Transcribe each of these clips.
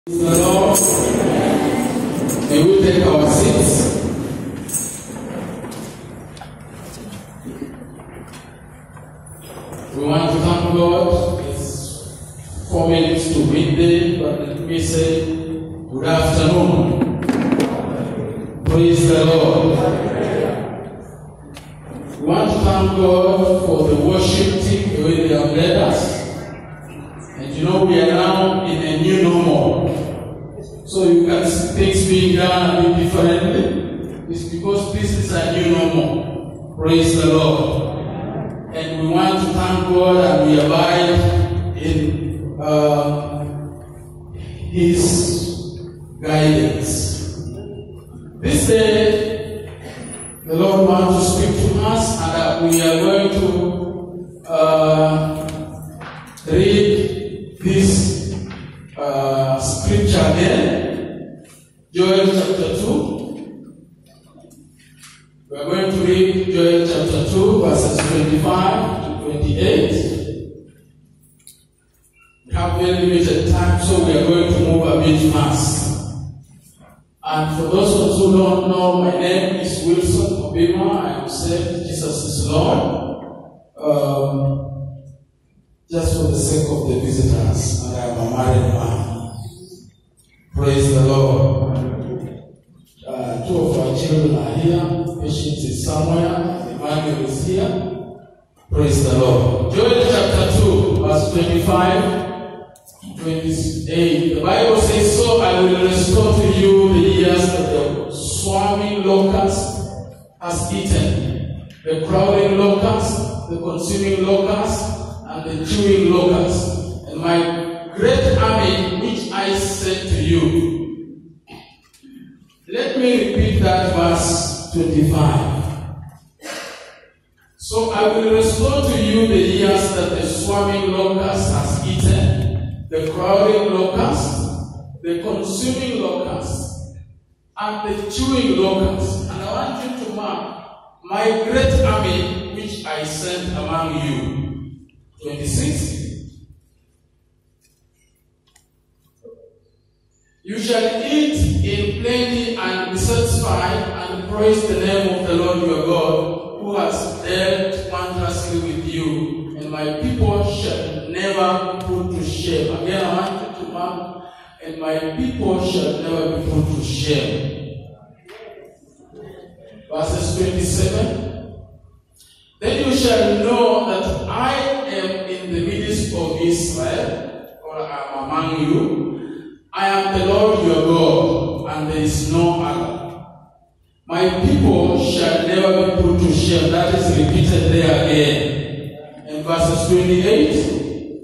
Praise the Lord. May we take our seats. We want to thank God. It's 4 minutes to midday, but let me say good afternoon. Praise the Lord. We want to thank God for the worship team, the way they have led us. And you know, we are now in a new normal. So you can see things being done a bit differently. It's because this is a new normal. Praise the Lord. And we want to thank God and we abide in His guidance. This day, the Lord wants to speak to us, and we are going to read this scripture again. Joel chapter 2. We are going to read Joel chapter 2, verses 25 to 28. We have very limited time, so we are going to move a bit fast. And for those of us who don't know, my name is Wilson Obima. I am saved. Jesus is Lord. Just for the sake of the visitors, and I am a married man. Praise the Lord. Two of our children are here. Patience is somewhere. Emmanuel is here. Praise the Lord. Joel chapter 2, verse 25 to 28. The Bible says, "So I will restore to you the years that the swarming locust has eaten, the crowding locust, the consuming locust, and the chewing locust, and my great army which I sent to you." Let me repeat that verse 25. "So I will restore to you the years that the swarming locust has eaten, the crowding locust, the consuming locust, and the chewing locust. And I want you to mark my great army which I sent among you." 26. "You shall eat in plenty and be satisfied, and praise the name of the Lord your God, who has dealt wondrously with you, and my people shall never be put to shame." Again, I want you to mark, "and my people shall never be put to shame." Verses 27. "Then you shall know that I am in the midst of Israel, or I am among you. I am the Lord your God, and there is no other. My people shall never be put to shame." That is repeated there again. In verses 28.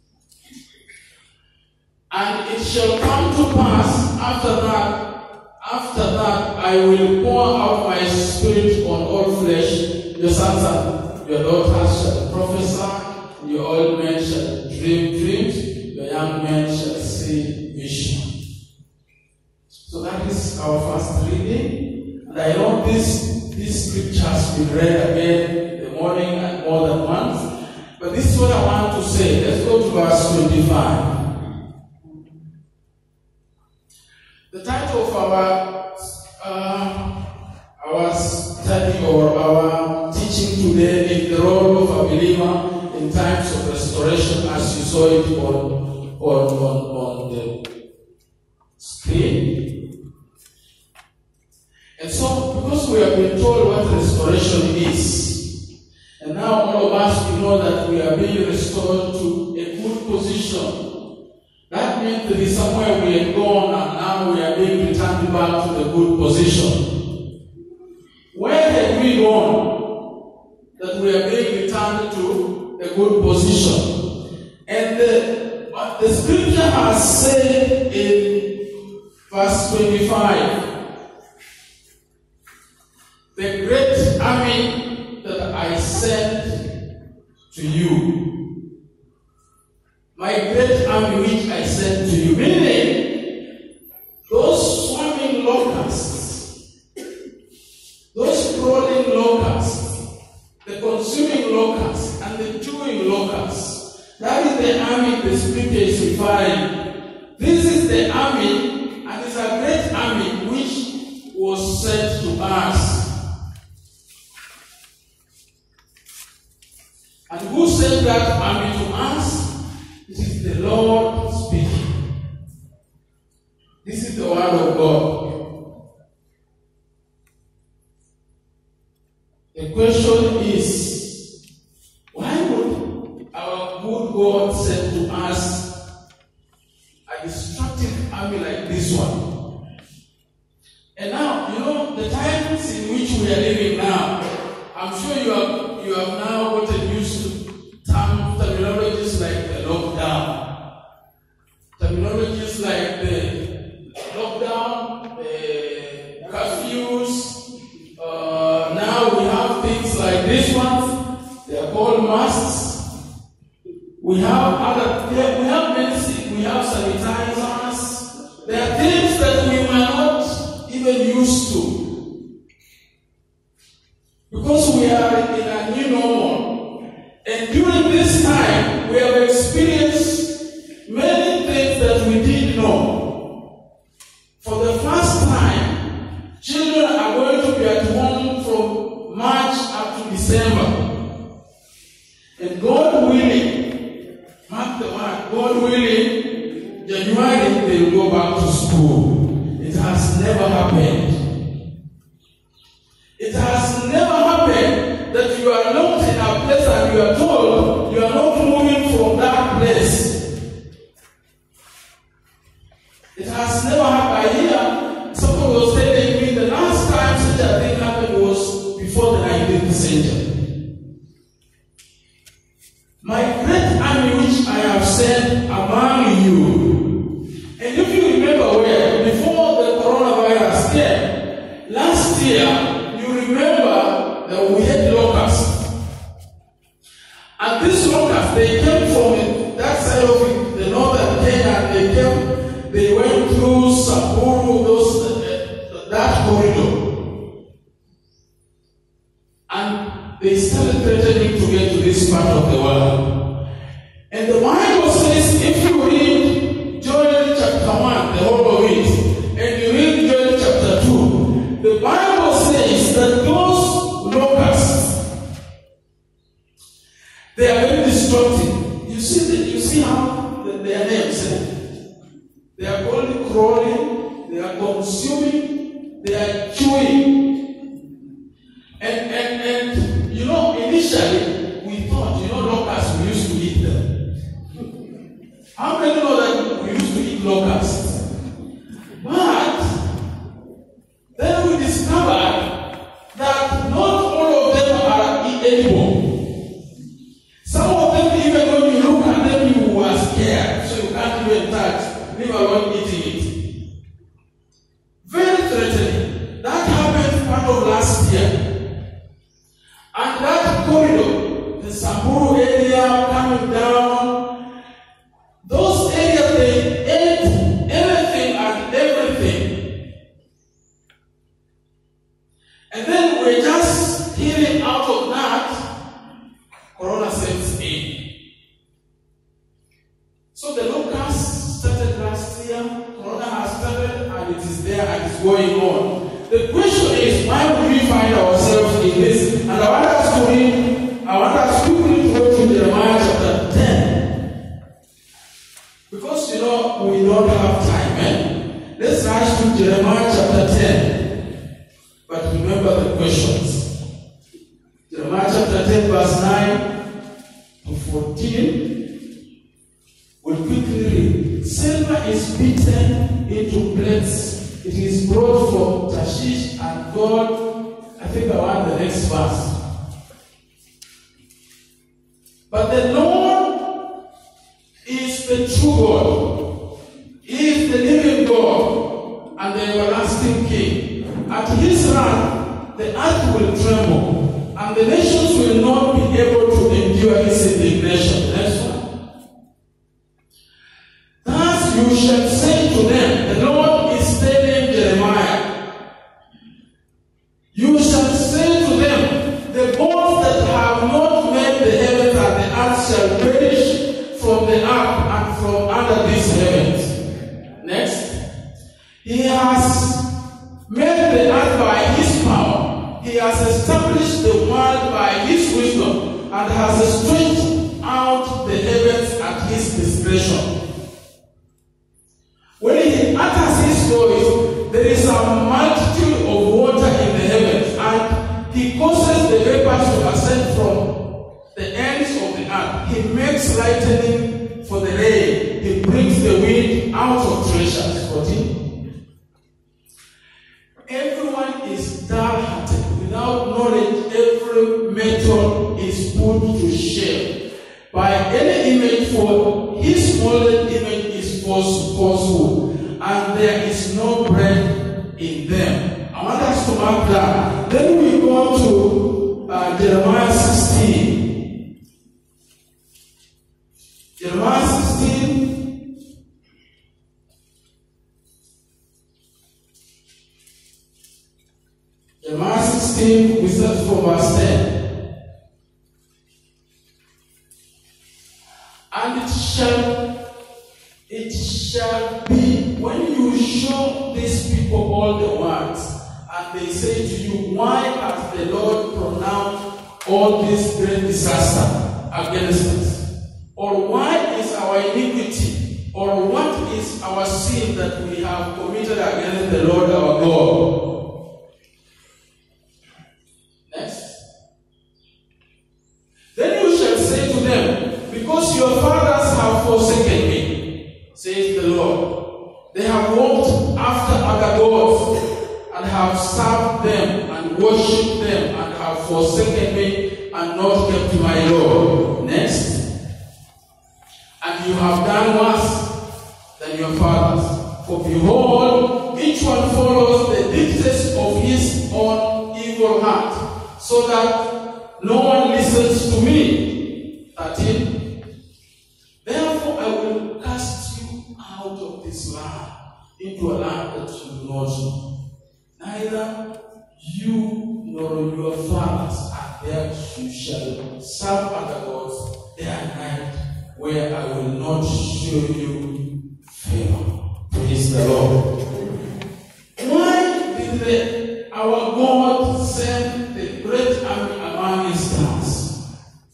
"And it shall come to pass after that I will pour out my spirit on all flesh. Your sons and your daughters shall prophesy, your old men shall dream dreams, your young men shall see vision." So that is our first reading. And I know this scripture has been read again in the morning and more than once. But this is what I want to say. Let's go to verse 25. The title of our study or our teaching today is "The Role of a Believer in Times of Restoration," as you saw it on the screen. And so, because we have been told what restoration is, and now all of us, we know that we are being restored to a good position. That means there is somewhere we had gone, and now we are being returned back to the good position. Where had we gone that we are being returned to a good position? And the scripture has said in verse 25, "The great army that I sent to you." My great army which I sent to you. Meaning, those swarming locusts, those crawling locusts, the consuming locusts, and the chewing locusts, that is the army the scripture is referring. This is the army us. And who sent that army to us? It is the Lord speaking. This is the word of God. The question is, why would our good God send to us a destructive army like this one? And now, the times in which we are living now, I'm sure you have now gotten used to terminologies like the lockdown. Terminologies like the lockdown, the curfews. Now we have things like this one. They are called masks. We have medicine. We have sanitizers. There are things that we were not even used to, because we are in a new normal. And during this time, we have experienced many things that we didn't know. For the first time, children are going to be at home from March up to December. And God willing, mark the word, God willing, January they will go back to school. It has never happened. It has never happened that you are locked in a place and you are told you are not moving from that place. It has never happened. Here, someone was telling me the last time such a thing happened was before the 19th century. My great army which I have sent among you. And if you remember before the coronavirus came, last year, remember that we had locusts. And these locusts, they came from that side of the northern Kenya. They went through Samburu, that corridor. And they started threatening to get to this part of the world. And the Bible says, if you read Joel chapter 1, the whole of it, and you read Joel chapter 2, the Bible says that those locusts, they are very destructive. You see how their names. They are only crawling, they are consuming, they are chewing. And initially we thought, locusts, we used to eat them. How many know that we used to eat locusts? But then we discovered that not all of them are edible. Some of them, even when you look at them, you are scared, so you can't even touch, leave alone eating it. Very threatening. That happened part of last year. And that corridor, the Samburu area coming down, those areas, they ate everything and everything. And then we're just healing out of that, Corona sets in. So the locusts started last year, Corona has started, and it is there and it's going on. The question is, why would we find ourselves in this? And I want us to go to Jeremiah chapter 10. Because, we don't have time, Let's rush to Jeremiah chapter 10. But remember the questions. Jeremiah chapter 10, verse 9 to 14. We'll quickly read. Silver is beaten into plates. It is brought from Tarshish, and God, I think I want the next verse. But the Lord is the true God. He is the living God and the everlasting King. At his wrath, the earth will tremble, and the nations will not be able to endure his indignation. Next one. Thus you shall say to them, the Lord is telling Jeremiah, you shall say to them, the gods that have not made the heavens and the earth shall perish from the earth and from under these heavens. Next. He has made the earth by his power. He has established the world by his wisdom and has stretched out the heavens at his discretion. When he utters his voice, there is a multitude of water in the heavens, and he causes the vapors to ascend from the ends of the earth. He makes lightning for the rain. He brings the wind out of treasures. 14. Everyone is dull-hearted. Without knowledge, every metal is put to shame. By any image, for his molded image is falsehood, and there is no bread in them. I want us to mark that. Then we go to Jeremiah 16. Jeremiah 16. Jeremiah 16, we start from verse 10. And it shall be when you show these people all the words, and they say to you, why has the Lord pronounced all this great disaster against us? Or why is our iniquity, or what is our sin that we have committed against the Lord our God? Next. Then you shall say to them, because your fathers have forsaken me, says the Lord. They have walked after other gods, and have served them, and worshipped them, and have forsaken me, and not kept my law. Next. And you have done worse than your fathers. For behold, each one follows the dictates of his own evil heart, so that no one listens to me. 13. Therefore I will cast you out of this land, into a land that you do not know. Neither you nor your fathers are there. You shall serve other gods day and night, where I will not show you favor. Praise the Lord. Why did our God send the great army among his stars?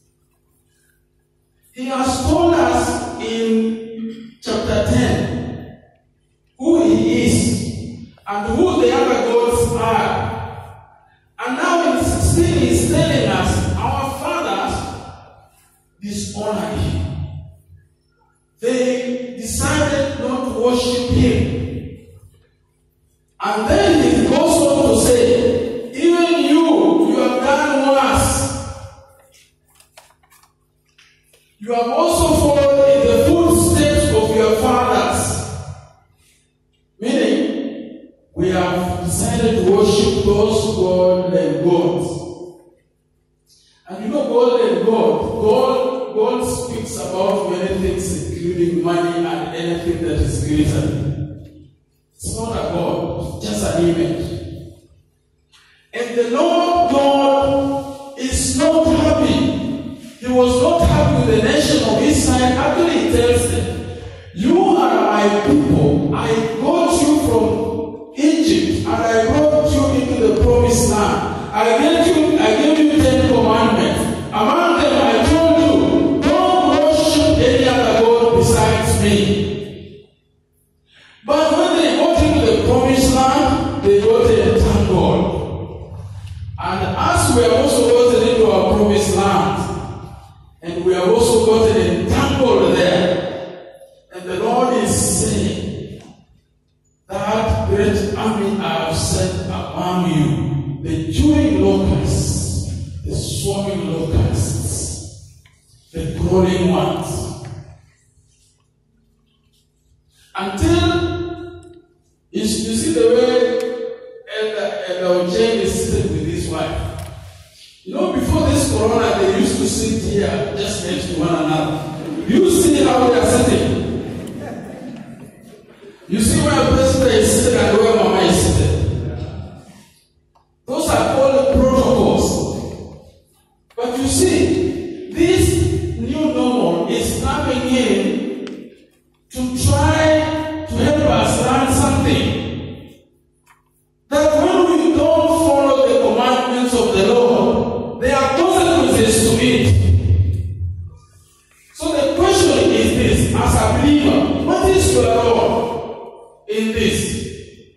He has told us in chapter 10 who he is and who the other gods are. And now in 16 he's telling us our fathers dishonored him. They decided not to worship him. And then he goes on to say, even you have done worse. You have also followed in the footsteps of your fathers. Meaning, we have decided to worship those golden gods. And you know golden God speaks about many things, including money and anything that is greater. It's not a God, it's just an image. And the Lord God is not happy. He was not happy with the nation of Israel. Actually, he tells them, you are my people. I got you from Egypt, and I brought you into the promised land. I gave you 10 commandments. Among them, I told you, don't worship any other God besides me. But when they got into the promised land, they got entangled. And as we have also gotten into our promised land, and we have also gotten entangled there, and the Lord is saying, that great army I have sent among you, the chewing locusts, the swarming locusts, the crawling ones. Until you see the way Elder Jane is sitting with his wife. You know, before this corona, they used to sit here just next to one another. You see how they are sitting. You see where President is sitting and where Mama is sitting. Those are called protocols. But you see, this new normal is coming in to try to help us learn something. That when we don't follow the commandments in this?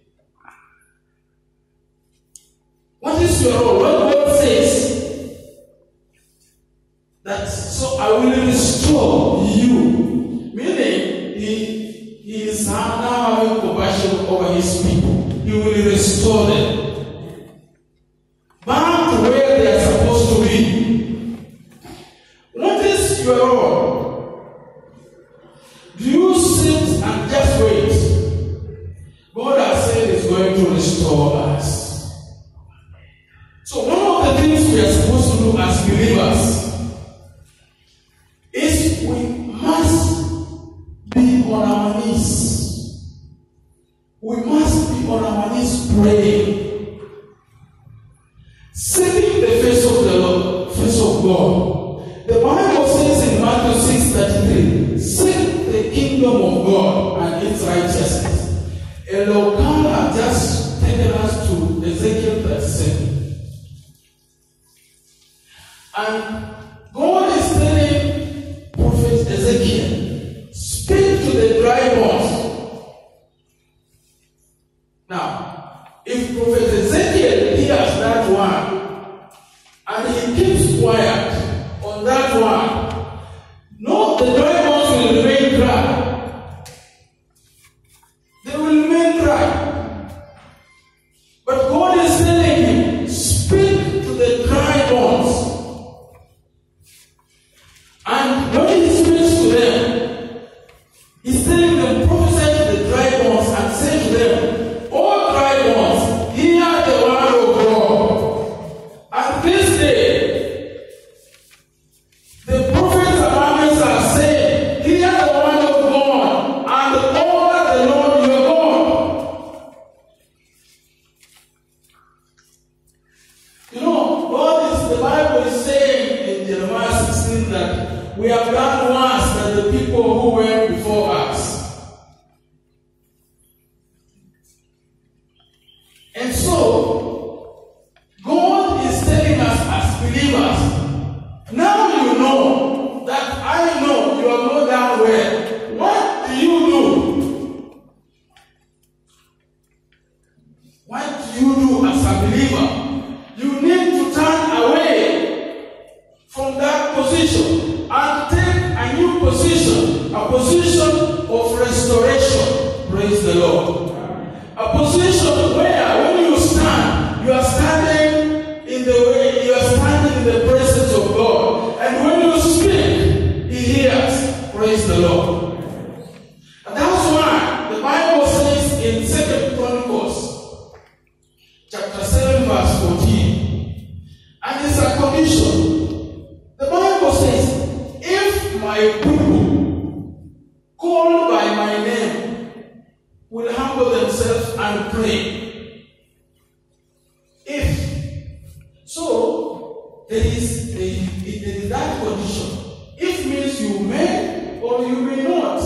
What is your role? What God says that so I will restore you, meaning he is now having compassion over his people. He will restore them back to where they are supposed to be. What is your role? Do you sit and just wait? God has said He's going to restore us. So one of the things we are supposed to do as believers is we must be on our knees. We must be on our knees praying, seeking the face of the Lord, face of God. The Bible says in Matthew 6:33, seek the kingdom of God and its righteousness. Elohim has just taken us to Ezekiel 37. And God is telling Prophet Ezekiel, speak to the dry bones. Now, if Prophet Ezekiel hears that one, and he keeps quiet on that one, no, the dry bones will remain dry. They will remain dry. But God is telling him, speak to the dry bones. And when he speaks to them, he's telling them, prophesy to the dry bones and say to them, all dry bones, hear the word of God. And this day, the prophets around us are saying, hear the word of God and honor the Lord your God. You know, the Bible is saying in Jeremiah 16 that we have done worse than the people who went before us. And so, God is telling us as believers, now you know that I know you are not done well. What do you do? What do you do as a believer? You need to turn away from that position and take a new position, a position of restoration. Praise the Lord. A position where when you stand, you are standing in the way, you are standing in the presence of God. And when you speak, He hears. Praise the Lord. And that's why the Bible says in 2 Chronicles chapter 7 verse 14, and it's a condition. The Bible says, if my people called by my name will humble themselves and pray. If so, there is that condition. If means you may or you may not.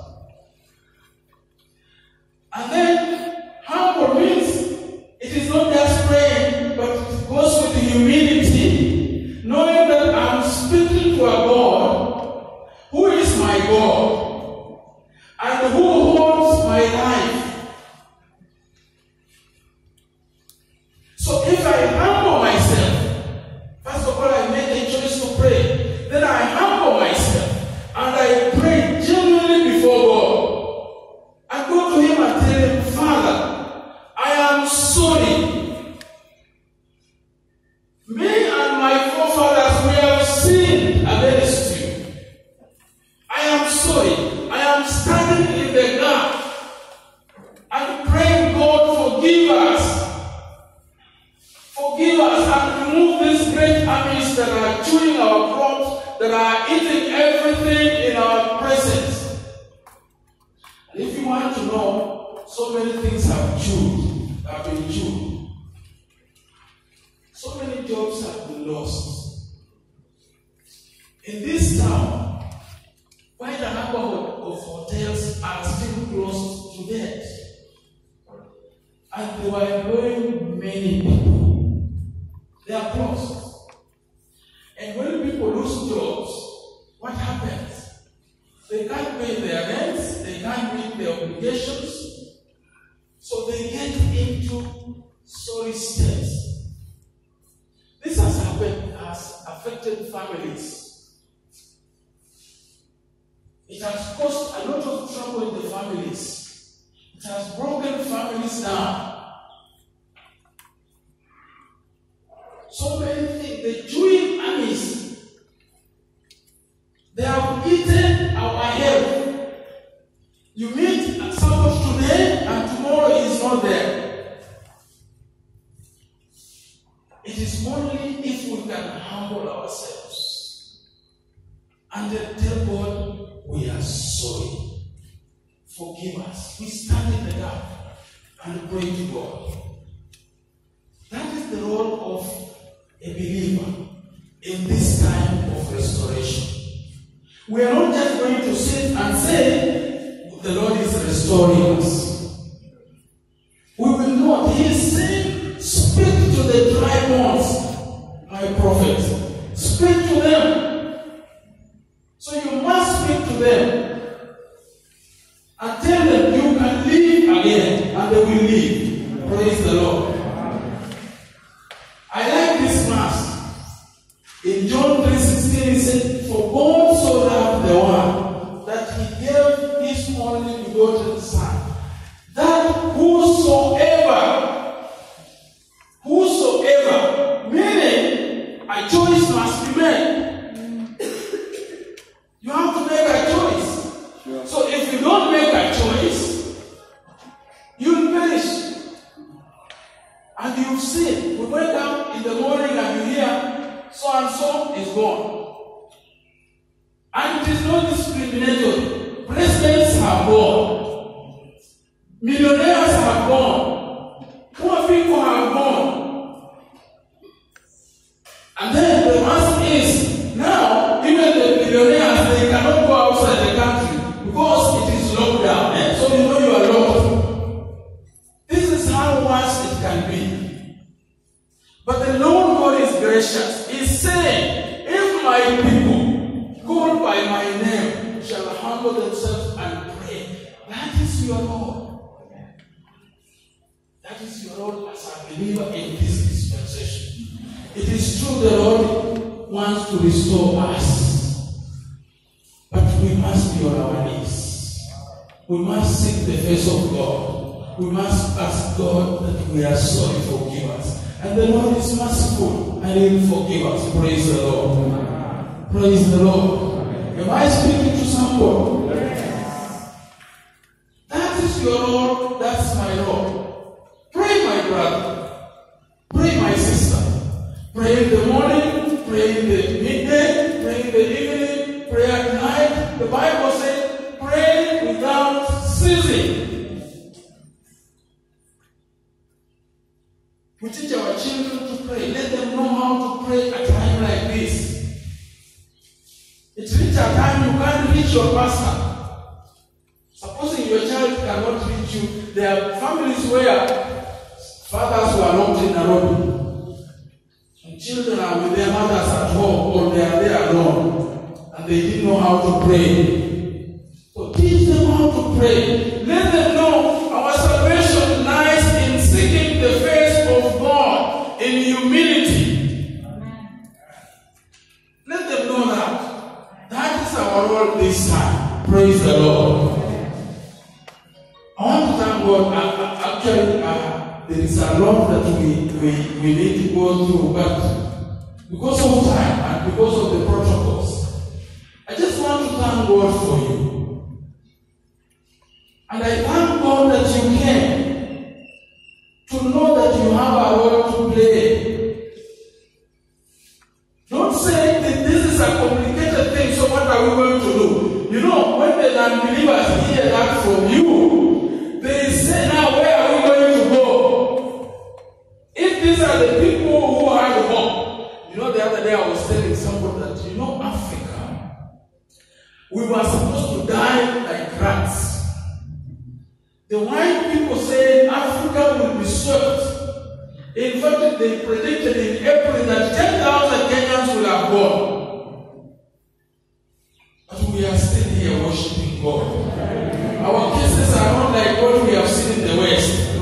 And then humble means it is not just praying, but it goes with humility, knowing that I'm speaking to a God who is my God and who holds my life. So if I humble myself, first of all I make a choice to pray, then I humble myself and I pray genuinely before God. I go to Him and tell Him, Father, I am sorry. Me and my forefathers, we have sinned against you. I am sorry. I am standing in the gap and praying, God, forgive us. Forgive us and remove these great armies that are chewing our crops, that are eating everything in our presence. And if you want to know, so many things have been chewed. So many jobs have been lost. In this town, quite a number of hotels are still closed to death. And they were employing many people. They are closed. And when people lose jobs, what happens? They can't pay their rents, they can't meet their obligations, So they get into sorry states. This has affected families. It has caused a lot of trouble in the families. It has broken families down. So many things. The Jewish armies, they have eaten our health. You meet someone today and tomorrow he is not there. It is only if we can humble ourselves and then tell God we are sorry. Forgive us. We stand in the gap and pray to God. That is the role of a believer in this time of restoration. We are not just going to sit and say, the Lord is restoring us. We will not. He is saying, speak to the dry bones, my prophet. Speak to them. So you must speak to them and tell them you can live again, and they will live. Praise the Lord. I like this verse. In John 3:16, he said, for God so loved the world that he gave his only begotten Son, that whosoever, meaning a choice must be made. You have to make a choice. Sure. So if you don't make a choice, you'll perish. And you've seen, we wake up in the morning and you hear, so and so is gone. And it is not discriminatory. Presidents have gone. Millionaires have gone. Poor people have gone. And then the answer is, now, even the millionaires, they cannot go outside the country because it is locked down. So you know you are locked. This is how worse it can be. But the Lord God is gracious. He's saying, if my people called by my name shall humble themselves and pray, that is your Lord. That is your Lord as a believer in this dispensation. It is true the Lord wants to restore us. But we must be on our knees. We must seek the face of God. We must ask God that we are sorry, forgive us. And the Lord is merciful and He will forgive us. Praise the Lord. Praise the Lord. Am I speaking to someone? That is your Lord, that's my Lord. Pray, my brother. Pray, my sister. Pray in the morning, pray in the midday, pray in the evening, pray at night. The Bible says, pray without ceasing. We teach our children to pray. Let them know how to pray at a time like this. It's reach a time you can't reach your pastor. Supposing your child cannot reach you, there are families where fathers who are not in Nairobi, and children are with their mothers at home, or they are there alone, and they didn't know how to pray. So teach them how to pray. Let them know our salvation lies in seeking the face of God in humility. Let them know that. That is our role this time. Praise the Lord. I want to thank God. Actually, there is a lot that we need to go through, but because of time and because of the protocols, I just want to thank God for you. And I thank God that you came to know that you have a role to play. Don't say that this is a complicated thing, so what are we going to do? You know, when the unbelievers hear that from you, they say, now where are we going to go? If these are the people who are the hope. You know, the other day I was telling somebody that, you know, Africa, we were supposed to die like rats. The white people say Africa will be swept. In fact, they predicted in April that 10,000 Kenyans will have gone. But we are still here worshiping God. Our cases are not like what we have seen in the West.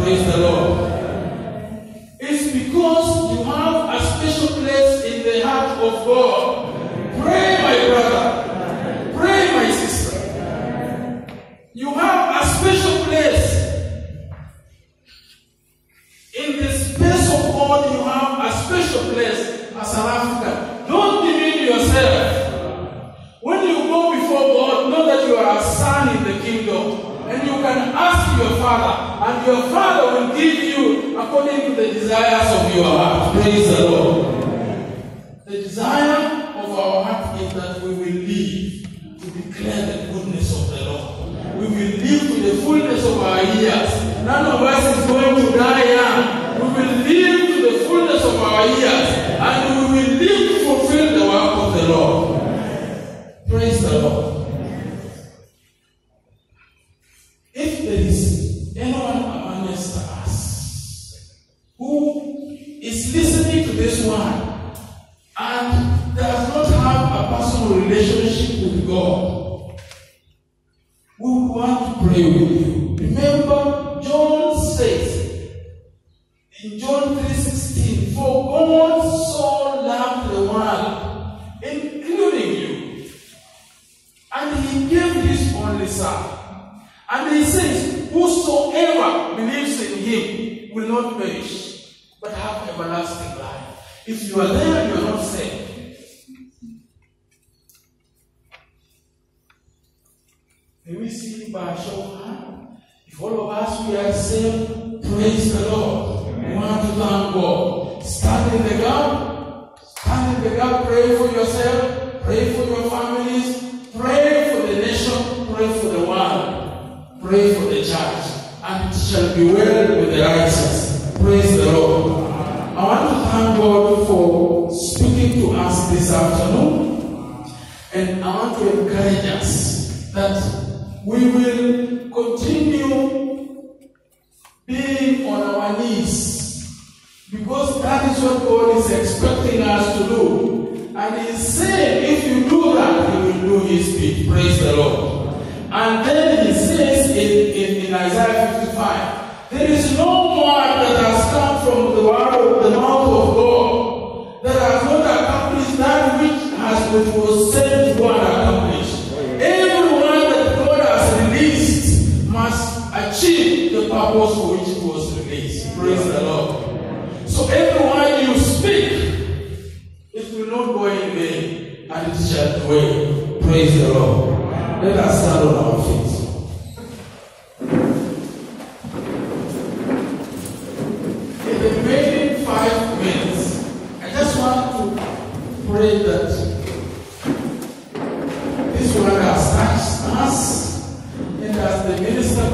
God, you have a special place as an African. Don't demean yourself. When you go before God, know that you are a son in the kingdom. And you can ask your Father, and your Father will give you according to the desires of your heart. Praise the Lord. The desire of our heart is that we will live to declare the goodness of the Lord. We will live to the fullness of our years. None of us is going to die young. We will live to the fullness of our years, and we will live to fulfill the work of the Lord. Praise the Lord. If there is anyone amongst us who is listening to this one and does not have a personal relationship with God, we want to pray with you. Remember, John says in John 3:16, for God so loved the world, including you, and he gave his only Son. And he says, whosoever believes in him will not perish, but have everlasting life. If you are there, you are not saved. May we see by a show of hands? If all of us we are saved, praise the Lord. We want to thank God. Stand in the gap. Stand in the gap. Pray for yourself. Pray for your families. Pray for the nation. Pray for the world. Pray for the church, and it shall be well with the righteous. Praise the Lord. I want to thank God for speaking to us this afternoon, and I want to encourage us that we will continue being on our knees, because that is what God is expecting us to do. And He said, if you do that, He will do His bit. Praise the Lord. And then He says in Isaiah 55, there is no word that has come from the mouth of God that has not accomplished that which was sent to God accomplish. Every word that God has released must achieve the purpose for which it was released. Praise the Lord. So every word you speak, it will not go in vain, and it shall do well. Praise the Lord. Let us stand on our feet. In the remaining 5 minutes, I just want to pray that this word has touched us, and as the minister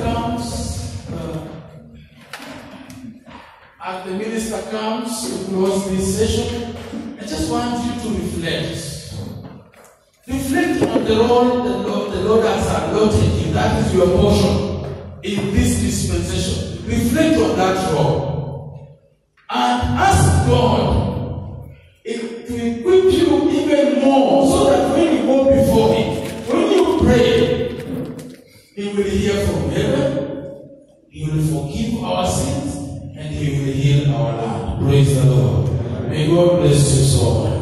comes to close this session, I just want you to reflect. Reflect on the role the Lord has allotted you. That is your portion in this dispensation. Reflect on that role. And ask God to equip you even more, so that when you go before Him, when you pray, He will hear from heaven, He will forgive our sins, and He will heal our land. Praise the Lord. May God bless you so much.